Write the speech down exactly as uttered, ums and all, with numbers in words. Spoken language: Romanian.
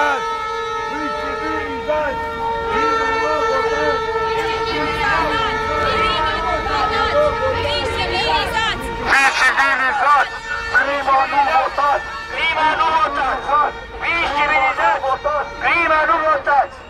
civilizați! Fii civilizați! Prima nu votați! Fii civilizați! Prima nu votați! Prima nu votați! Fii civilizați! Prima nu votați!